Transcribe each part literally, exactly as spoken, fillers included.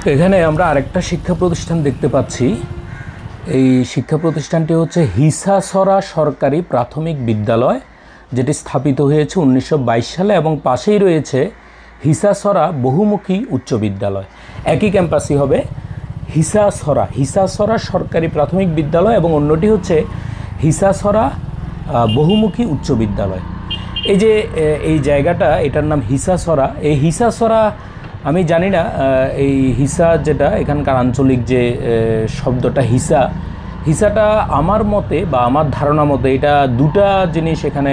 এখানে আমরা আরেকটা শিক্ষা প্রতিষ্ঠান দেখতে পাচ্ছি। এই শিক্ষা প্রতিষ্ঠানটি হচ্ছে হিসাছড়া সরকারি প্রাথমিক বিদ্যালয়, যেটি স্থাপিত হয়েছে উনিশশো বাইশ সালে এবং পাশেই রয়েছে হিসাছড়া বহুমুখী উচ্চ বিদ্যালয়। একই ক্যাম্পাসই হবে হিসাছড়া হিসাছড়া সরকারি প্রাথমিক বিদ্যালয় এবং অন্যটি হচ্ছে হিসাছড়া বহুমুখী উচ্চ বিদ্যালয়। এই যে এই জায়গাটা, এটার নাম হিসাছড়া। এই হিসাছড়া আমি জানি না, এই হিসা যেটা এখানকার আঞ্চলিক যে শব্দটা হিসা, হিসাটা আমার মতে বা আমার ধারণা মতে এটা দুটা জিনিস এখানে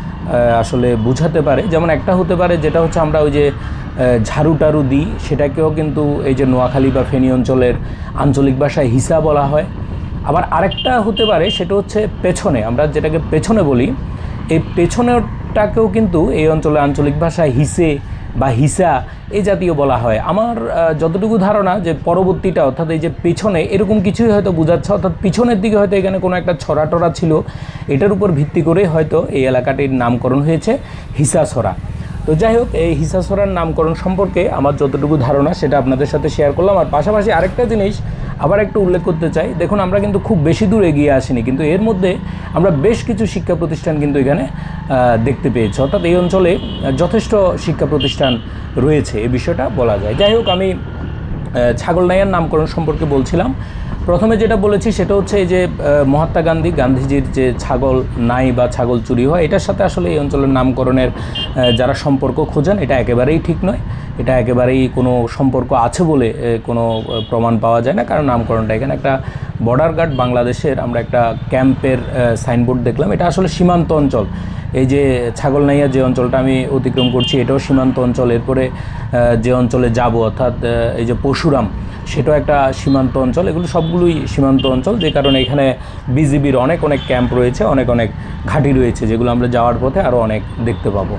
আসলে বোঝাতে পারে। যেমন একটা হতে পারে যেটা হচ্ছে আমরা ওই যে ঝাড়ু টারু দিই, সেটাকেও কিন্তু এই যে নোয়াখালী বা ফেনী অঞ্চলের আঞ্চলিক ভাষায় হিসা বলা হয়। আবার আরেকটা হতে পারে সেটা হচ্ছে পেছনে, আমরা যেটাকে পেছনে বলি, এই পেছনেরটাকেও কিন্তু এই অঞ্চলে আঞ্চলিক ভাষায় হিসে বা হিসা এই জাতীয় বলা হয়। আমার যতটুকু ধারণা যে পরবর্তীটা অর্থাৎ এই যে পেছনে এরকম কিছুই হয়তো বোঝাচ্ছে, অর্থাৎ পিছনের দিকে হয়তো এখানে কোনো একটা ছড়া টড়া ছিল, এটার উপর ভিত্তি করে হয়তো এই এলাকাটির নামকরণ হয়েছে হিসাছড়া। তো যাই হোক, এই হিসাছড়ার নামকরণ সম্পর্কে আমার যতটুকু ধারণা সেটা আপনাদের সাথে শেয়ার করলাম। আর পাশাপাশি আরেকটা জিনিস আবার একটু উল্লেখ করতে চাই, দেখুন আমরা কিন্তু খুব বেশি দূর এগিয়ে আসিনি, কিন্তু এর মধ্যে আমরা বেশ কিছু শিক্ষা প্রতিষ্ঠান কিন্তু এখানে দেখতে পেয়েছি, অর্থাৎ এই অঞ্চলে যথেষ্ট শিক্ষা প্রতিষ্ঠান রয়েছে, এই বিষয়টা বলা যায়। যাই হোক, আমি ছাগলনাইয়ার নামকরণ সম্পর্কে বলছিলাম। প্রথমে যেটা বলেছি সেটা হচ্ছে এই যে মহাত্মা গান্ধী গান্ধীজির যে ছাগল নাই বা ছাগল চুরি হয়, এটার সাথে আসলে এই অঞ্চলের নামকরণের যারা সম্পর্ক খোঁজেন এটা একেবারেই ঠিক নয়। এটা একেবারেই কোনো সম্পর্ক আছে বলে কোনো প্রমাণ পাওয়া যায় না, কারণ নামকরণটা এখানে একটা বর্ডার গার্ড বাংলাদেশের আমরা একটা ক্যাম্পের সাইনবোর্ড দেখলাম, এটা আসলে সীমান্ত অঞ্চল। এই যে ছাগলনাইয়া যে অঞ্চলটা আমি অতিক্রম করছি এটাও সীমান্ত অঞ্চল। এরপরে যে অঞ্চলে যাব অর্থাৎ এই যে পরশুরাম, সেটাও একটা সীমান্ত অঞ্চল। এগুলো সবগুলোই সীমান্ত অঞ্চল, যে কারণে এখানে বিজিবির অনেক অনেক ক্যাম্প রয়েছে, অনেক অনেক ঘাঁটি রয়েছে, যেগুলো আমরা যাওয়ার পথে আরও অনেক দেখতে পাবো।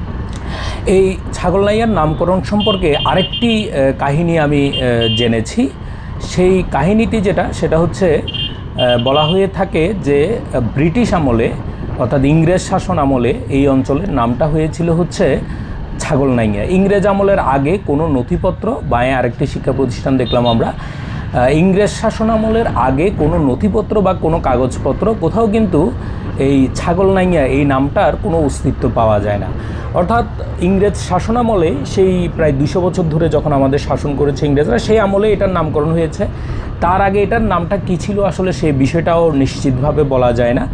এই ছাগলনাইয়ার নামকরণ সম্পর্কে আরেকটি কাহিনী আমি জেনেছি। সেই কাহিনীটি যেটা সেটা হচ্ছে বলা হয়ে থাকে যে ব্রিটিশ আমলে অর্থাৎ ইংরেজ শাসন আমলে এই অঞ্চলের নামটা হয়েছিল হচ্ছে ছাগলনাইয়া। ইংরেজ আমলের আগে কোনো নথিপত্র, বাঁয়ে আরেকটি শিক্ষা প্রতিষ্ঠান দেখলাম আমরা, ইংরেজ শাসন আমলের আগে কোনো নথিপত্র বা কোনো কাগজপত্র কোথাও কিন্তু এই ছাগলনাইয়া এই নামটার কোনো অস্তিত্ব পাওয়া যায় না। অর্থাৎ ইংরেজ শাসনামলে সেই প্রায় দুশো বছর ধরে যখন আমাদের শাসন করেছে ইংরেজরা, সেই আমলে এটার নামকরণ হয়েছে। তার আগে এটার নামটা কী ছিল আসলে সেই বিষয়টাও নিশ্চিতভাবে বলা যায় না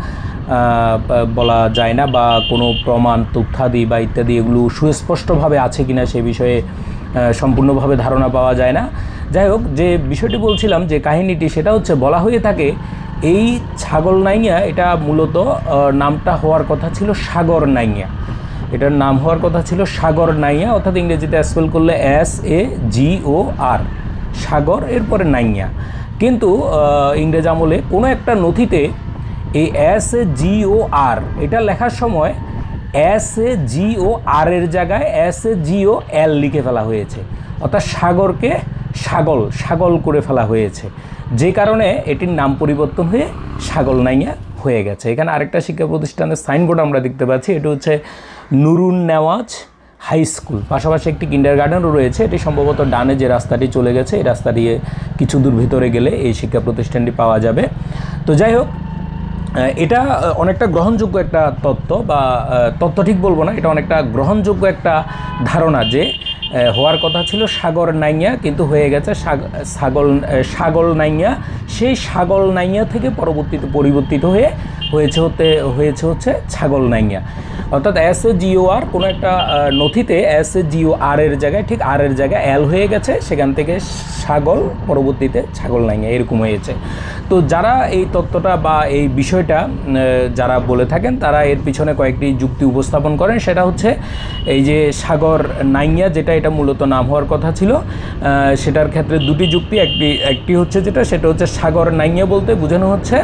বলা যায় না বা কোনো প্রমাণ তথ্যাদি বা ইত্যাদি এগুলো সুস্পষ্টভাবে আছে কিনা সে বিষয়ে সম্পূর্ণভাবে ধারণা পাওয়া যায় না। যাই হোক, যে বিষয়টি বলছিলাম, যে কাহিনীটি, সেটা হচ্ছে বলা হয়ে থাকে এই ছাগলনাইয়া এটা মূলত নামটা হওয়ার কথা ছিল সাগরনাইয়া। এটার নাম হওয়ার কথা ছিল সাগরনাইয়া, অর্থাৎ ইংরেজিতে স্পেল করলে এস এ জি ও আর, সাগর, এরপরে নাইয়া। কিন্তু ইংরেজ আমলে কোনো একটা নথিতে এই এস এ জি ও আর এটা লেখার সময় এস এ জি ও আর এর জায়গায় এস এ জি ও এল লিখে ফেলা হয়েছে, অর্থাৎ সাগরকে ছাগল ছাগল করে ফেলা হয়েছে, যে কারণে এটির নাম পরিবর্তন হয়ে ছাগলনাইয়া হয়ে গেছে। এখানে আরেকটা শিক্ষা প্রতিষ্ঠানের সাইনবোর্ড আমরা দেখতে পাচ্ছি, এটি হচ্ছে নুরুন নেওয়াজ হাই স্কুল। পাশাপাশি একটি কিন্ডার গার্ডেনও রয়েছে, এটি সম্ভবত ডানে যে রাস্তাটি চলে গেছে এই রাস্তা দিয়ে কিছু দূর ভিতরে গেলে এই শিক্ষা প্রতিষ্ঠানটি পাওয়া যাবে। তো যাই হোক, এটা অনেকটা গ্রহণযোগ্য একটা তত্ত্ব বা তত্ত্ব ঠিক বলবো না, এটা অনেকটা গ্রহণযোগ্য একটা ধারণা যে হওয়ার কথা ছিল সাগরনাইয়া কিন্তু হয়ে গেছে ছাগল ছাগলনাইয়া। সেই ছাগলনাইয়া থেকে পরবর্তীতে পরিবর্তিত হয়ে হয়েছে হতে হয়েছে হচ্ছে ছাগলনাইয়া, অর্থাৎ এস এ জিও আর কোনো একটা নথিতে এস এ জিও আর এর জায়গায় ঠিক আর এর জায়গায় এল হয়ে গেছে, সেখান থেকে ছাগল, পরবর্তীতে ছাগলনাইয়া এরকম হয়েছে। তো যারা এই তত্ত্বটা বা এই বিষয়টা যারা বলে থাকেন তারা এর পিছনে কয়েকটি যুক্তি উপস্থাপন করেন। সেটা হচ্ছে এই যে সাগরনাইয়া যেটা এটা মূলত নাম হওয়ার কথা ছিল, সেটার ক্ষেত্রে দুটি যুক্তি। একটি একটি হচ্ছে যেটা সেটা হচ্ছে সাগরনাইয়া বলতে বোঝানো হচ্ছে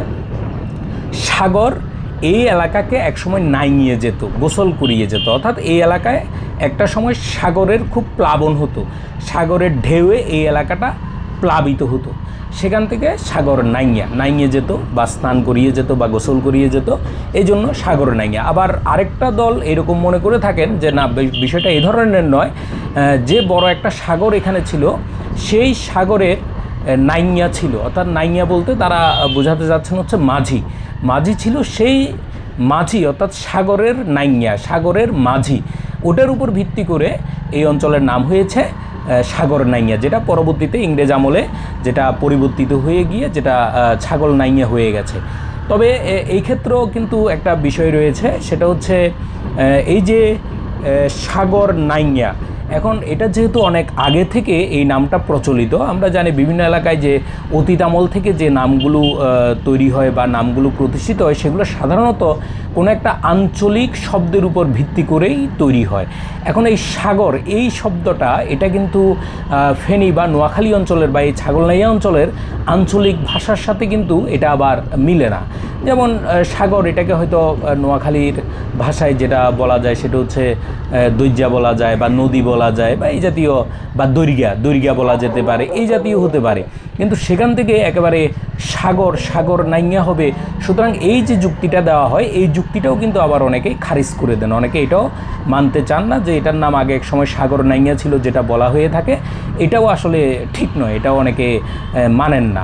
সাগর এই এলাকাকে একসময় নাইয়ে যেত, গোসল করিয়ে যেত, অর্থাৎ এই এলাকায় একটা সময় সাগরের খুব প্লাবন হতো, সাগরের ঢেউয়ে এই এলাকাটা প্লাবিত হতো। সেখান থেকে সাগর নাইয়া নাইয়ে যেত বা স্নান করিয়ে যেত বা গোসল করিয়ে যেত, এই জন্য সাগর নাইয়া। আবার আরেকটা দল এরকম মনে করে থাকেন যে না, বিষয়টা এই ধরনের নয়, যে বড় একটা সাগর এখানে ছিল সেই সাগরের নাইয়া ছিল, অর্থাৎ নাইয়া বলতে তারা বোঝাতে যাচ্ছেন হচ্ছে মাঝি, মাঝি ছিল সেই মাঝি, অর্থাৎ সাগরের নাইয়া, সাগরের মাঝি, ওটার উপর ভিত্তি করে এই অঞ্চলের নাম হয়েছে সাগর নাইয়া, যেটা পরবর্তীতে ইংরেজ আমলে যেটা পরিবর্তিত হয়ে গিয়ে যেটা ছাগল নাইয়া হয়ে গেছে। তবে এই ক্ষেত্রেও কিন্তু একটা বিষয় রয়েছে, সেটা হচ্ছে এই যে সাগর নাইয়া, এখন এটা যেহেতু অনেক আগে থেকে এই নামটা প্রচলিত, আমরা জানি বিভিন্ন এলাকায় যে অতীত আমল থেকে যে নামগুলো তৈরি হয় বা নামগুলো প্রতিষ্ঠিত হয় সেগুলো সাধারণত কোনো একটা আঞ্চলিক শব্দের উপর ভিত্তি করেই তৈরি হয়। এখন এই সাগর এই শব্দটা এটা কিন্তু ফেনী বা নোয়াখালী অঞ্চলের বা এই ছাগলনাইয়া অঞ্চলের আঞ্চলিক ভাষার সাথে কিন্তু এটা আবার মিলে না। যেমন সাগর এটাকে হয়তো নোয়াখালীর ভাষায় যেটা বলা যায় সেটা হচ্ছে দৈর্যা বলা যায় বা নদী বলা যায় বা এই জাতীয়, বা দৈর্ঘ্যা দৈর্ঘ্যা বলা যেতে পারে, এই জাতীয় হতে পারে, কিন্তু সেখান থেকে একেবারে সাগর সাগর নাইয়া হবে। সুতরাং এই যে যুক্তিটা দেওয়া হয় এই যুক্তিটাও কিন্তু আবার অনেকেই খারিজ করে দেন, অনেকে এটাও মানতে চান না যে এটার নাম আগে এক সময় সাগর নাইয়া ছিল যেটা বলা হয়ে থাকে, এটাও আসলে ঠিক নয়, এটাও অনেকে মানেন না।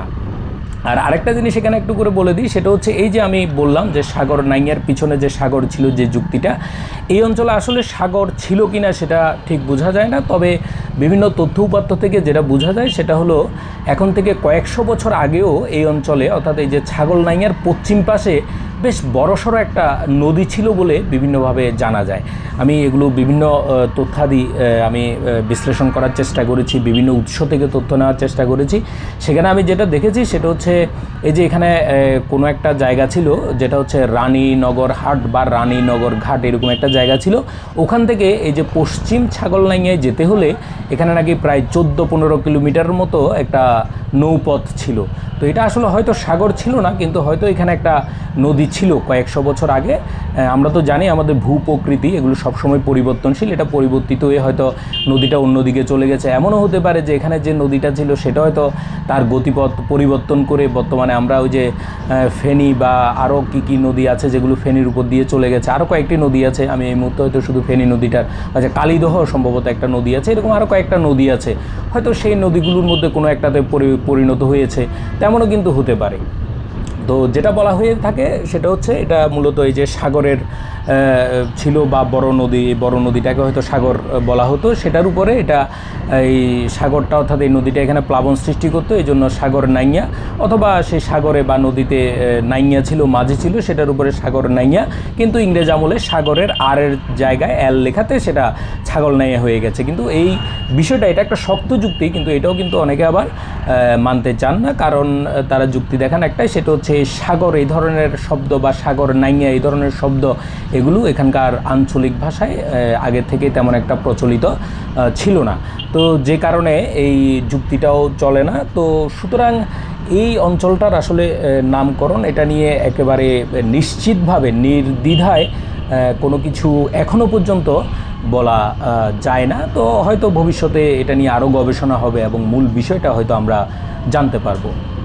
আর আরেকটা জিনিস এখানে একটু করে বলে দিই, সেটা হচ্ছে এই যে আমি বললাম যে সাগর নাইয়ার পিছনে যে সাগর ছিল যে যুক্তিটা, এই অঞ্চলে আসলে সাগর ছিল কিনা সেটা ঠিক বোঝা যায় না, তবে বিভিন্ন তথ্য উপাত্ত থেকে যেটা বোঝা যায় সেটা হলো এখন থেকে কয়েকশো বছর আগেও এই অঞ্চলে, অর্থাৎ এই যে ছাগল নাইয়ার পশ্চিম পাশে বেশ বড়সড় একটা নদী ছিল বলে বিভিন্নভাবে জানা যায়। আমি এগুলো বিভিন্ন তথ্যাদি আমি বিশ্লেষণ করার চেষ্টা করেছি, বিভিন্ন উৎস থেকে তথ্য নেওয়ার চেষ্টা করেছি। সেখানে আমি যেটা দেখেছি সেটা হচ্ছে এই যে এখানে কোনো একটা জায়গা ছিল যেটা হচ্ছে রানীনগর হাট বা রানীনগর ঘাট, এরকম একটা জায়গা ছিল। ওখান থেকে এই যে পশ্চিম ছাগলনাইয়ায় যেতে হলে এখানে নাকি প্রায় চোদ্দো পনেরো কিলোমিটারের মতো একটা নৌপথ ছিল। তো এটা আসলে হয়তো সাগর ছিল না, কিন্তু হয়তো এখানে একটা নদী ছিল কয়েকশো বছর আগে। আমরা তো জানি আমাদের ভূ প্রকৃতি এগুলো সবসময় পরিবর্তনশীল, এটা পরিবর্তিত হয়ে হয়তো নদীটা অন্যদিকে চলে গেছে। এমনও হতে পারে যে এখানে যে নদীটা ছিল সেটা হয়তো তার গতিপথ পরিবর্তন করে বর্তমানে আমরা ওই যে ফেনী বা আরও কী কী নদী আছে যেগুলো ফেনীর উপর দিয়ে চলে গেছে, আরও কয়েকটি নদী আছে, আমি এই মুহূর্তে হয়তো শুধু ফেনী নদীটার, আচ্ছা কালীদহ সম্ভবত একটা নদী আছে, এরকম আরও কয়েকটা নদী আছে, হয়তো সেই নদীগুলোর মধ্যে কোনো একটাতে পরিণত হয়েছে, তেমনও কিন্তু হতে পারে। তো যেটা বলা হয়ে থাকে সেটা হচ্ছে এটা মূলত এই যে সাগরের ছিল বা বড় নদী, বড় নদীটাকে হয়তো সাগর বলা হতো, সেটার উপরে এটা এই সাগরটা অর্থাৎ এই নদীটা এখানে প্লাবন সৃষ্টি করতো, এই জন্য সাগর নাইয়া, অথবা সেই সাগরে বা নদীতে নাইয়া ছিল, মাঝি ছিল, সেটার উপরে সাগর নাইয়া, কিন্তু ইংরেজ আমলে সাগরের আরের জায়গায় এল লেখাতে সেটা ছাগল নাইয়া হয়ে গেছে। কিন্তু এই বিষয়টা এটা একটা শক্ত যুক্তি, কিন্তু এটাও কিন্তু অনেকে আবার মানতে চান না, কারণ তারা যুক্তি দেখান একটাই, সেটা হচ্ছে সাগর এই ধরনের শব্দ বা সাগর নাইয়া এই ধরনের শব্দ এগুলো এখানকার আঞ্চলিক ভাষায় আগে থেকে তেমন একটা প্রচলিত ছিল না, তো যে কারণে এই যুক্তিটাও চলে না। তো সুতরাং এই অঞ্চলটার আসলে নামকরণ এটা নিয়ে একেবারে নিশ্চিতভাবে নির্দ্বিধায় কোনো কিছু এখনও পর্যন্ত বলা যায় না। তো হয়তো ভবিষ্যতে এটা নিয়ে আরও গবেষণা হবে এবং মূল বিষয়টা হয়তো আমরা জানতে পারবো।